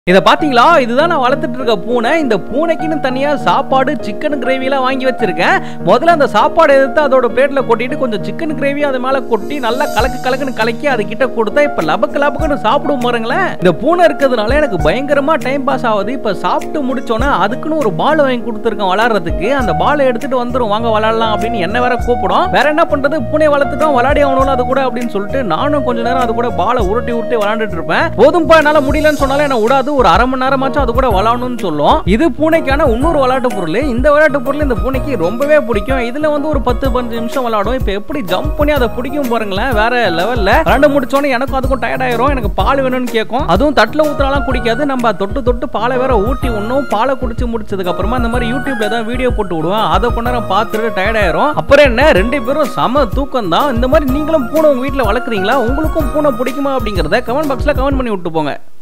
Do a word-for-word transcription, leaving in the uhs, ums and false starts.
இத பாத்தீங்களா? இதுதான் நான் வளர்த்துட்டு இருக்க பூனை. இந்த பூனைக்குன்னு தனியா சாப்பாடு சிக்கன் கிரேவி எல்லாம் வாங்கி வச்சிருக்கேன். முதல்ல அந்த சாப்பாடு எடுத்து அதோட பிளேட்ல கொட்டிட்டு கொஞ்சம் சிக்கன் கிரேவி அது மேல கொட்டி நல்லா கலக்கு கலக்குன்னு கலக்கி அது கிட்ட கொடுத்தா இப்ப லபக்கு லபக்குன்னு சாப்பிடும் பாருங்களேன். இந்த பூனை இருக்கிறதுனால எனக்கு பயங்கரமா டைம் பாஸ் ஆகுது. இப்ப சாப்பிட்டு முடிச்சோன்னே அதுக்குன்னு ஒரு பால் வாங்கி கொடுத்துருக்கேன் விளையாடுறதுக்கு. அந்த பாலை எடுத்துட்டு வந்துரும், வாங்க விளையாடலாம் அப்படின்னு என்ன வேற கூப்பிடும். வேற என்ன பண்றது, பூனை வளர்த்துட்டோம் விளையாடி ஆகணும் அது கூட அப்படின்னு சொல்லிட்டு நானும் கொஞ்ச நேரம் அது கூட பாலை உருட்டி உருட்டி விளையாண்டுட்டு இருப்பேன். போதும்பா என்னால முடியலன்னு சொன்னாலே என்ன விடாது, ஒரு அரை மணி நேரமாச்சும் அது கூட விளையாடணும்னு சொல்லும். இது பூனைக்கான இன்னொரு விளையாட்டு பொருள். இந்த விளையாட்டு பொருள் இந்த பூனைக்கு ரொம்பவே பிடிக்கும். இதுல வந்து ஒரு பத்து பதினஞ்சு நிமிஷம் விளையாடும். இப்ப எப்படி ஜம்ப் பண்ணி அதை பிடிக்கும் பாருங்களேன், வேற லெவல்ல. ரெண்டு முடிச்சோன்னே எனக்கும் அதுக்கும் டயர்ட் ஆயிரும். எனக்கு பால் வேணும்னு கேட்கும். அதுவும் தட்டுல ஊத்துறாலாம் குடிக்காது. நம்ம தொட்டு தொட்டு பாலை வேற ஊட்டி உண்ணும். பாலை குடிச்சு முடிச்சதுக்கு அப்புறமா இந்த மாதிரி யூடியூப்ல தான் வீடியோ போட்டு விடுவேன். அதை கொஞ்ச நேரம் பார்த்துட்டு டயர்ட் ஆயிரும். அப்புறம் என்ன, ரெண்டு பேரும் சம தூக்கம் தான். இந்த மாதிரி நீங்களும் பூனை உங்க வீட்டுல வளர்க்குறீங்களா? உங்களுக்கும் பூனை பிடிக்குமா அப்படிங்கறத கமெண்ட் பாக்ஸ்ல கமெண்ட் பண்ணி விட்டு போங்க.